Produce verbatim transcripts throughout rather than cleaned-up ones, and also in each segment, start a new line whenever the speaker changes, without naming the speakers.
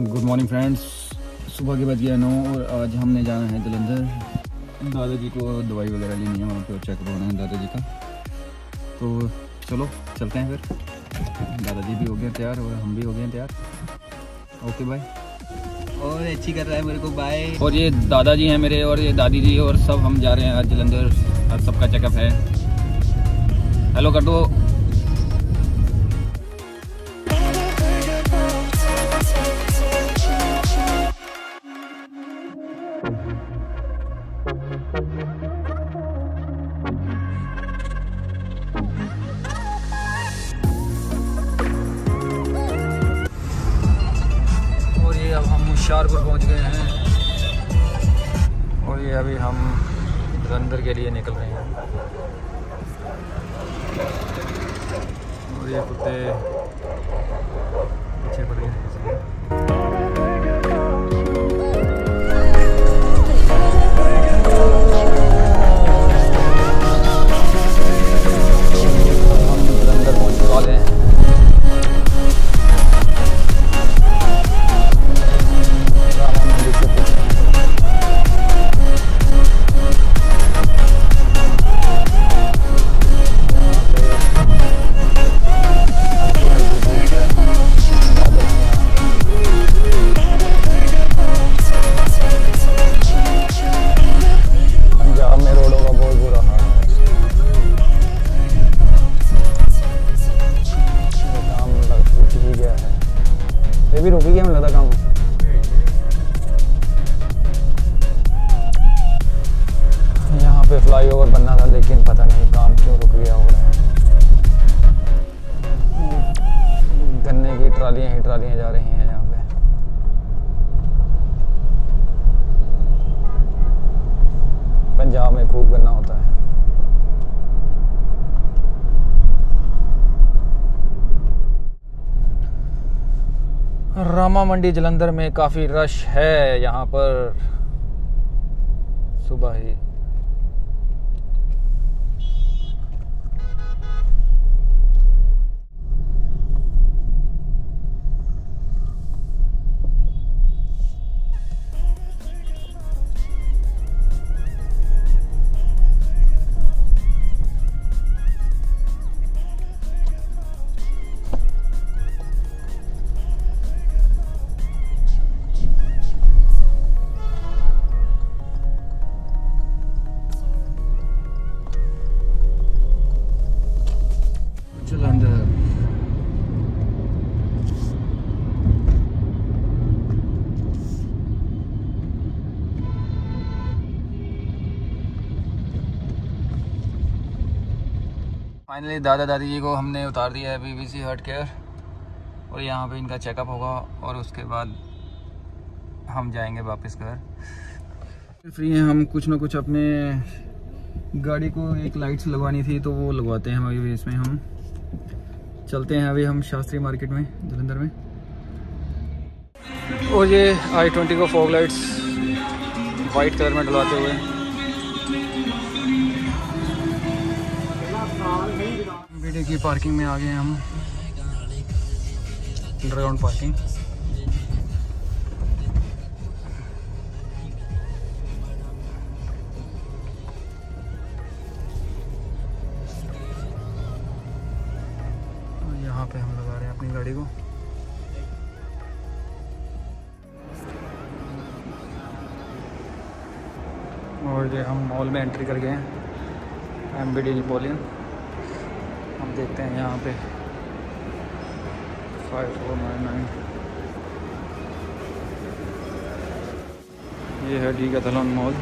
Good morning friends. सुबह के बज गया नौ और आज हमने जाना है जलंधर। दादाजी को दवाई वगैरह लेनी है, वहाँ पे चेकअप होना है दादाजी का। तो चलो चलते हैं फिर। दादाजी भी हो गए तैयार और हम भी हो गए तैयार। Okay bye. और अच्छी कर रहा है मेरे को बाय। और ये दादाजी हैं मेरे और ये दादी जी और सब हम जा रहे हैं आज जलंधर। आज सबका चेकअप है। हेलो कर दो। अब हम होशियारपुर पहुंच गए हैं और ये अभी हम जलंधर के लिए निकल रहे हैं। और ये कुत्ते पीछे पड़ गए। हम जलंधर पहुंचने वाले हैं। भी रुकी गया, मुझे लगा काम। यहाँ पे फ्लाईओवर बनना था लेकिन पता नहीं काम क्यों रुक गया हो रहा है। गन्ने की ट्रालियाँ ही ट्रालियाँ जा रही हैं यहाँ पे। पंजाब में खूब गन्ना होता है। रामा मंडी जलंधर में काफ़ी रश है यहाँ पर सुबह ही। फाइनली दादा दादी जी को हमने उतार दिया है बीबीसी हार्ट केयर और यहाँ पे इनका चेकअप होगा और उसके बाद हम जाएंगे वापस घर। फ्री हैं हम। कुछ ना कुछ अपने गाड़ी को एक लाइट्स लगवानी थी तो वो लगवाते हैं हम अभी। इसमें हम चलते हैं अभी हम शास्त्री मार्केट में जलंधर में। और ये आई ट्वेंटी को फॉग लाइट्स वाइट कलर में डलवाते हुए बीडी की पार्किंग में आ गए हम। Underground parking. यहाँ पे हम लगा रहे हैं अपनी गाड़ी को। और ये हम मॉल में एंट्री कर गए हैं। M B D Napoleon. हम देखते हैं यहाँ पे फाइव फोर नाइन नाइन। ये है डीकैथलॉन मॉल।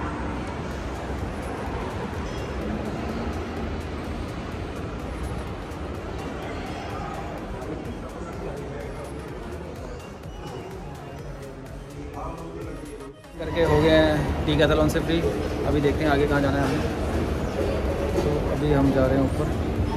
करके हो गए हैं डीकैथलॉन से फ्री। अभी देखते हैं आगे कहाँ जाना है हमें। तो अभी हम जा रहे हैं ऊपर।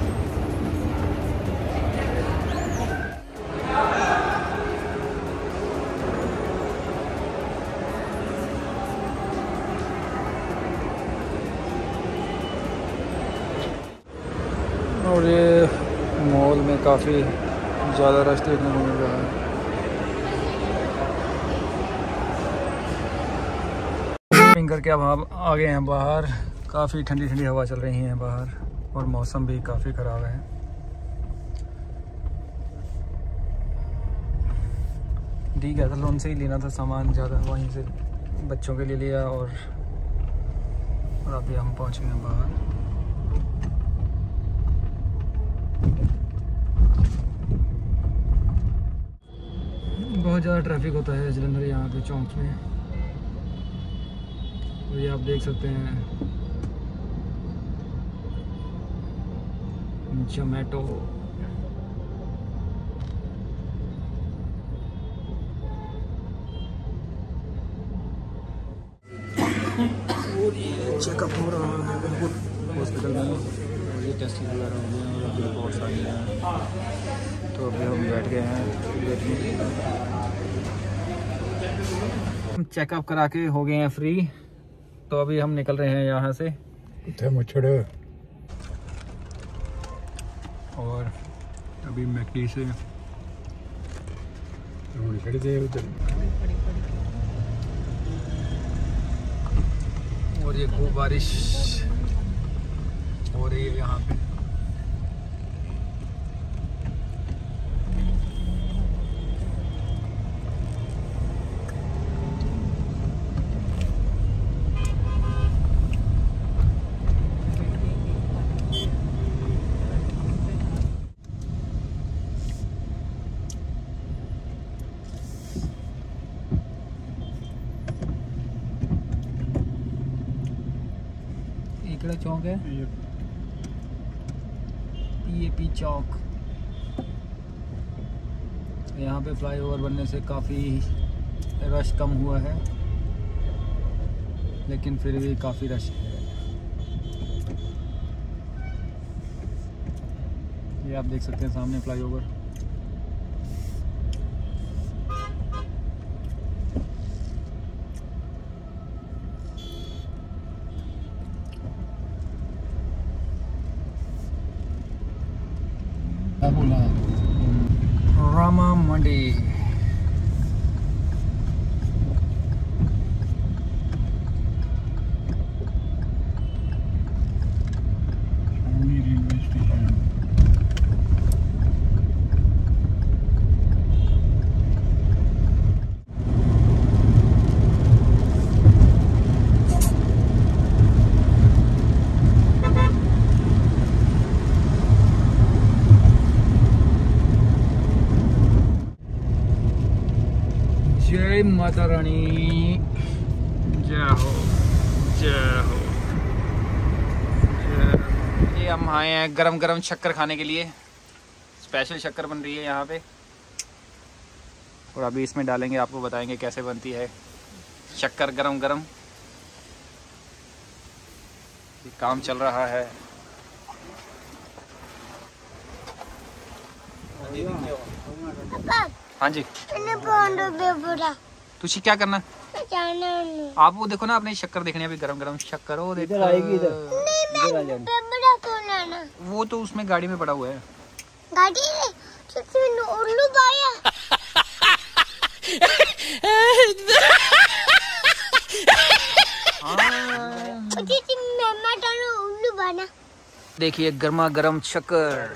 और ये मॉल में काफ़ी ज़्यादा रश देखने को मिल रहा है।
करके अब हम आ गए हैं बाहर। काफ़ी ठंडी ठंडी हवा चल रही है बाहर और मौसम भी काफ़ी ख़राब है। दी गया था लोन से ही लेना था सामान ज़्यादा, वहीं से बच्चों के लिए लिया और और अभी हम पहुँच गए हैं बाहर। बहुत ज़्यादा ट्रैफिक होता है जलंधर यहाँ पे चौक में, और ये आप देख सकते हैं जोमेटो। और ये चेकअप हो रहा है बिल्कुल हॉस्पिटल में, और ये टेस्ट वगैरह हो गए हैं और रिपोर्ट्स आई हैं। तो अभी हम बैठ गए हैं बैठने। हम चेकअप करा के हो गए हैं फ्री, तो अभी हम निकल रहे हैं यहाँ से।
मच्छर
और अभी मैकडी से और ये खूब बारिश हो रही है यहाँ पे। इकड़ा चौक है, पीएपी चौक। यहाँ पे फ्लाईओवर बनने से काफ़ी रश कम हुआ है, लेकिन फिर भी काफ़ी रश है। ये आप देख सकते हैं सामने फ्लाईओवर। रामा मंडी। जय माता रानी, जय हो जय हो जय। ये हम आए हैं गरम गरम शक्कर खाने के लिए। स्पेशल शक्कर बन रही है यहाँ पे, और अभी इसमें डालेंगे, आपको बताएंगे कैसे बनती है शक्कर गरम गरम। काम चल रहा है। हाँ जी, तुझे क्या करना? आप वो देखो ना, अपने शक्कर देखने, अभी गरम गरम शक्कर। वो देखो, इधर आएगी, इधर इधर आ जाना। वो तो उसमें गाड़ी में पड़ा हुआ है। गाड़ी में उल्लू पाया। उल्लू बना। देखिए गर्मा गर्म शक्कर।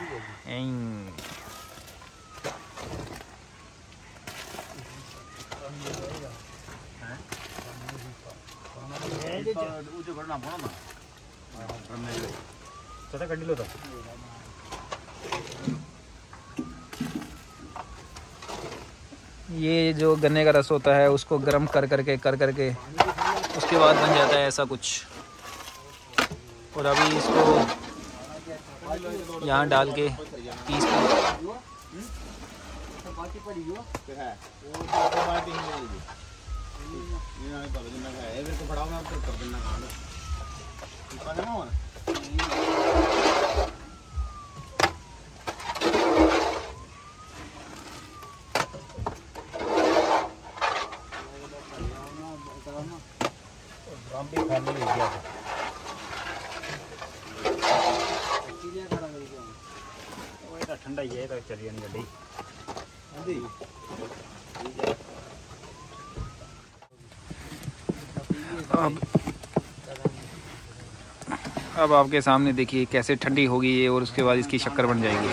ये जो गन्ने का रस होता है उसको गर्म कर करके कर करके उसके बाद बन जाता है ऐसा कुछ। और अभी इसको यहाँ डाल के पीस ठंडा ही है तो चलिए गड्डी। अब अब आपके सामने देखिए कैसे ठंडी होगी ये, और उसके बाद इसकी शक्कर बन जाएगी।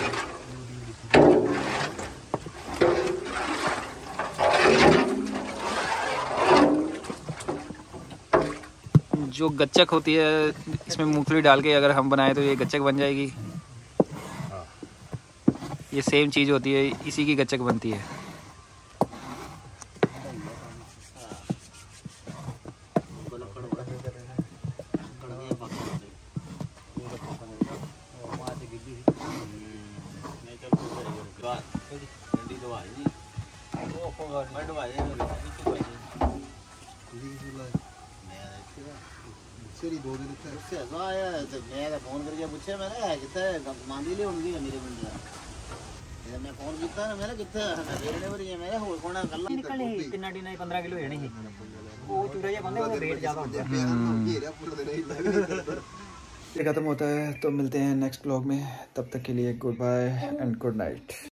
जो गच्चक होती है इसमें मूंगफली डाल के अगर हम बनाए तो ये गच्चक बन जाएगी। ये सेम चीज़ होती है, इसी की गच्चक बनती है।
फोन करके पूछे मैंने कितने मांगी ली होंगी मेरे बंदे मैं फोन किया ना मैंने कितने मेरे पर ये मेरे होर कोना कल निकले कितना डी नहीं पंद्रह किलो होने ही वो चूड़ा ये बंदे वो रेट ज्यादा होता है पूरा दिन
खत्म होता है। तो मिलते हैं नेक्स्ट ब्लॉग में, तब तक के लिए good bye and good night.